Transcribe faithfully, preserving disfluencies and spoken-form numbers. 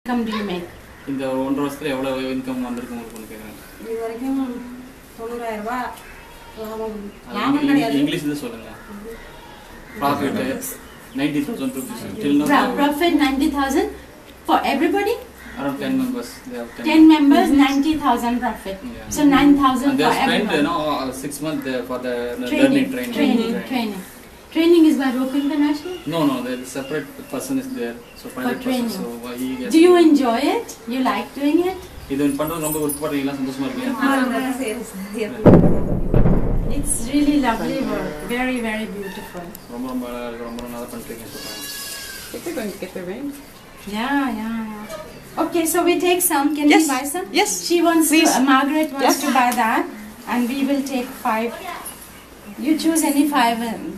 income do you make? இந்த ஒன்றரை வருஷத்துல எவ்வளவு இன்கம் வந்திருக்கு உங்களுக்கு கேக்குறேன். இது வரைக்கும் தொண்ணூறாயிரம் ரூபாய் லாபம் லாபம் கிடையாது. இங்கிலீஷ்ல சொல்லுங்க. Profit ninety thousand rupees till now. Profit ninety thousand for everybody? Around ten members. They have ten, ten members, ninety thousand profit. Yeah. So nine thousand and for they spent everyone. you know six months for the Training, learning training. Training, training. Training is by Rope International? No, no, the separate person is there. So private person. So why he gets. Do you enjoy it? You like doing it? இது பண்றது ரொம்ப விருப்பப்படுறீங்களா சந்தோஷமா இருக்கீங்களா? It's really lovely work. Very, very beautiful. ரொம்ப ரொம்ப ரொம்ப நல்லா பண்றீங்க சொல்றாங்க. If you're going to get the ring. Yeah, yeah, yeah. Okay, so we take some. Can yes. we buy some? Yes. She wants Please. to, uh, Margaret wants yes. to buy that, and we will take five. You choose any five. Uh,